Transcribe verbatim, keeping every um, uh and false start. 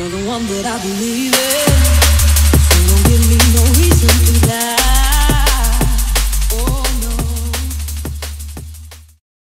You're the one that I believe in. So don't give me no reason to lie.